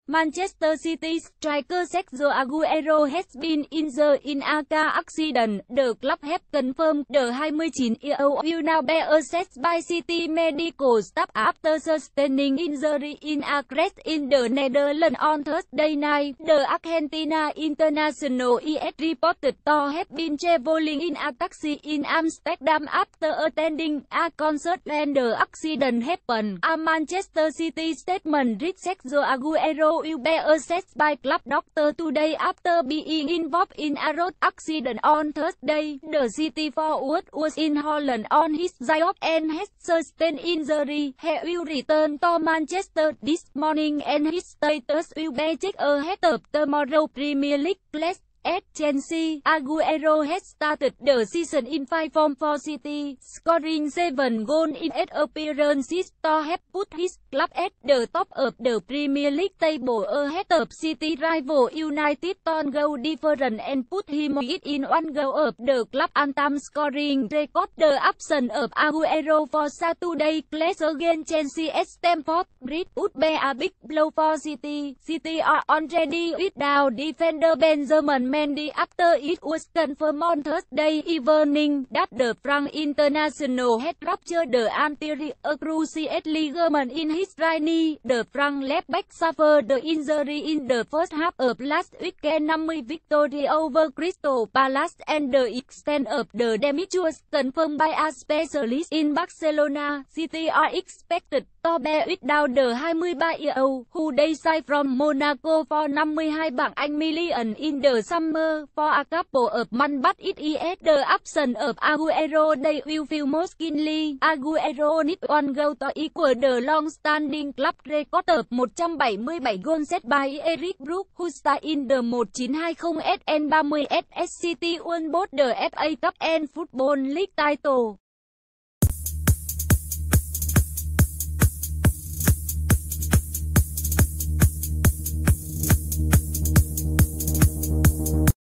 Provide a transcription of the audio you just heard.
Manchester City striker Sergio Aguero has been injured in a car accident. The club have confirmed the 29-year-old will now be assessed by City medical staff after sustaining injury in a crash in the Netherlands on Thursday night. The Argentina international is reported to have been traveling in a taxi in Amsterdam after attending a concert when the accident happened. A Manchester City statement read Sergio Aguero will be assessed by club doctor today after being involved in a road accident on Thursday. The City forward was in Holland on his day off and has sustained injury. He will return to Manchester this morning and his status will be checked ahead of tomorrow's Premier League clash at Chelsea. Aguero has started the season in fine form for City, scoring 7 goals in 8 appearances to have put his club at the top of the Premier League table ahead of City rival United on goal difference and put him within 1 goal of the club all-time scoring record. The absence of Aguero for Saturday clash against Chelsea at Stamford Bridge would be a big blow for City. City are already without defender Benjamin Mendy after it was confirmed on Thursday evening that the French international had ruptured the anterior cruciate ligament in his right knee. The French left back suffered the injury in the first half of last weekend 50 victory over Crystal Palace, and the extent of the damage was confirmed by a specialist in Barcelona. City are expected to be without the 23-year-old, who they signed from Monaco for 52 bảng Anh million in the summer for a couple of months, but it is the absence of Aguero they will feel most keenly. Aguero needs 1 goal to equal the long-standing club record of 177 goals set by Eric Brook, who started in the 1920 and 30 as City won both the FA Cup and Football League title.